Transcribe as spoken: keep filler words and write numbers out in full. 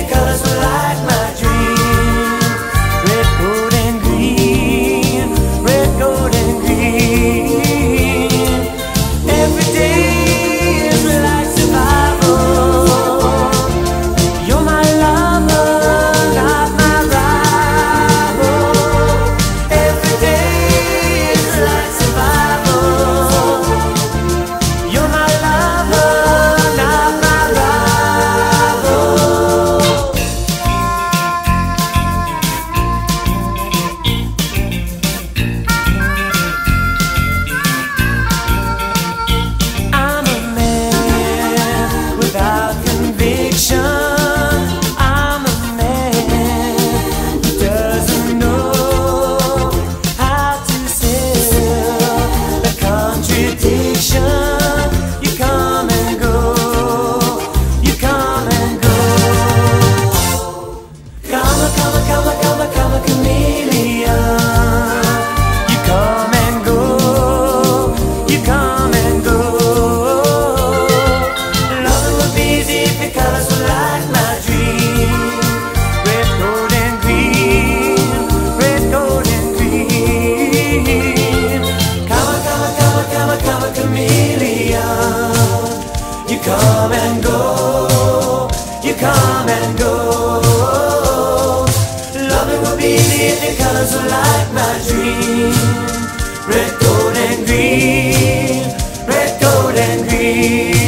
colors were like my dream. Red, gold, and green. Red, gold, and green. Every day is like survival. You're my lover, not my rival. Every day is like survival. You're my lover, not my rival. I'm a man without conviction. I'm a man who doesn't know how to sell the contradiction. You come and go, you come and go. Come a, come a, come a, come a, come a chameleon. You come and go, you come and go. Loving would be easy if your colors were like my dream. Red, gold, and green. Red, gold, and green. Come a, come a, come a, come a, come a chameleon. You come and go, you come and go. Loving would be easy if your colors were like my dream. Red, gold, and green. Red, gold, and green.